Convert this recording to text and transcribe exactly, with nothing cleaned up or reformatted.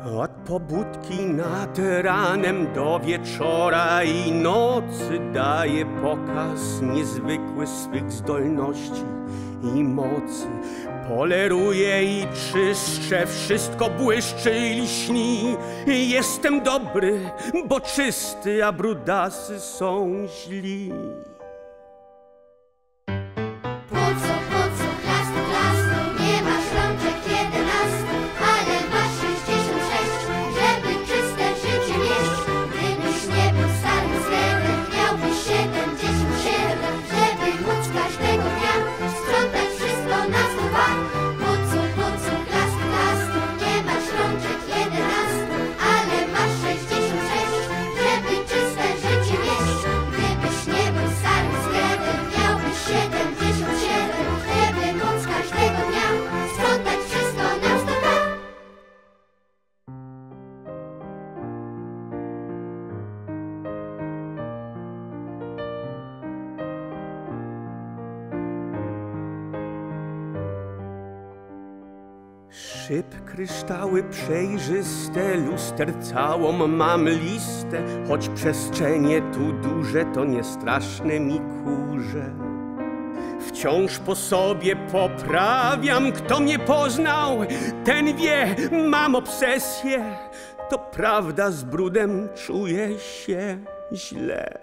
Od pobudki nad ranem do wieczora i nocy daje pokaz niezwykły swych zdolności i mocy. Poleruje i czyszcze, wszystko błyszczy i lśni. Jestem dobry, bo czysty, a brudasy są źli. Szyb, kryształy przejrzyste, luster całą mam listę, choć przestrzenie tu duże, to nie straszne mi kurze. Wciąż po sobie poprawiam, kto mnie poznał, ten wie, mam obsesję. To prawda, z brudem czuję się źle.